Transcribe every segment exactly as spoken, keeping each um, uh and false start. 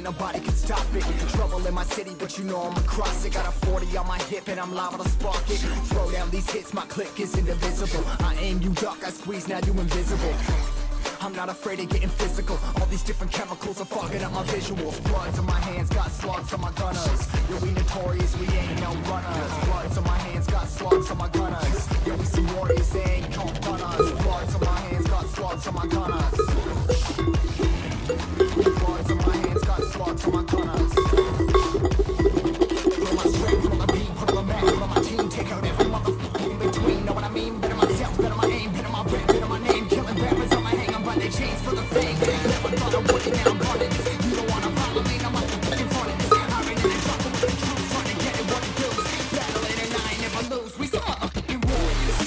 nobody can stop it. Trouble in my city, but you know I'm across it. Got a forty on my hip and I'm liable to spark it. Throw down these hits, my click is indivisible. I aim, you duck, I squeeze, now you invisible. I'm not afraid of getting physical. All these different chemicals are fogging up my visuals. Bloods on my hands, got slugs on my gunners. Yo, we notorious, we ain't no runners. Bloods on my hands, got slugs on my gunners. Yo, we some warriors, they ain't come run us. Bloods on my hands, got slugs on my gunners. Bloods on my hands, got slugs on my gunners. Put on my strength, put on the beat, put on the map, put on my team. Take out every motherfucker in between. Know what I mean? Better myself, better my aim, better my rap, better my name. Killing rappers on my hang, I'm by their chains for the fame. Never thought I would, now I'm running this. You don't wanna follow me, I'm up in front of this. I ran in the trouble with the truth, trying to get it what it does. Battling and I ain't never lose. We some motherfucking warriors.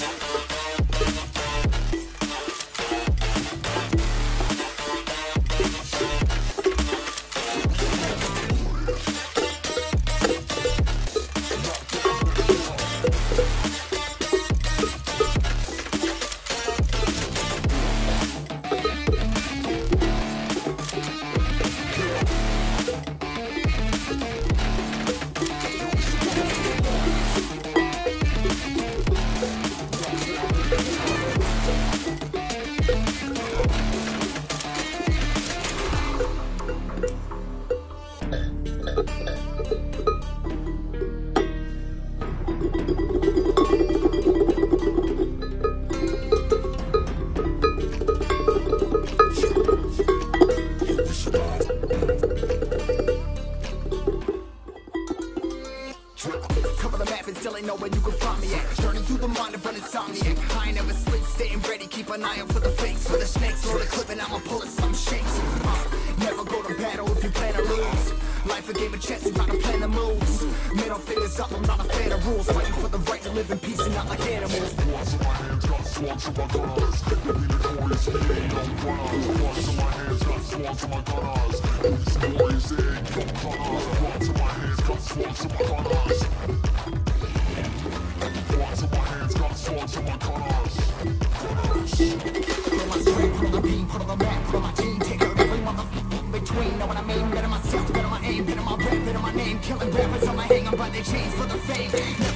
Cover the map and still ain't know where you can find me at. Journey through the mind of an insomniac. I ain't never sleep, staying ready, keep an eye out for the fakes. For the snakes or the clip and I'ma pull it some shakes. uh, Never go to battle if you plan to lose. Life a game of chess, not a plan to moves. Middle fingers up, I'm not a fan of rules. Fighting for the right to live in peace and not like animals. Bloods in my hands, got slugs on my gunners. We notorious, we ain't no runners. Bloods in my hands, got slugs on my gunners. These boys, they ain't no runners. Bloods in my hands, got slugs on my gunners. Bloods in my hands, got slugs on my gunners. Gunners. Put on my strength, put on the beam, put on the map, put on my team. Take out every motherfucker in between. Know what I mean? Better myself, better my aim, better my rap, better my name. Killing rappers on my hang, I'm by their chains for the fame.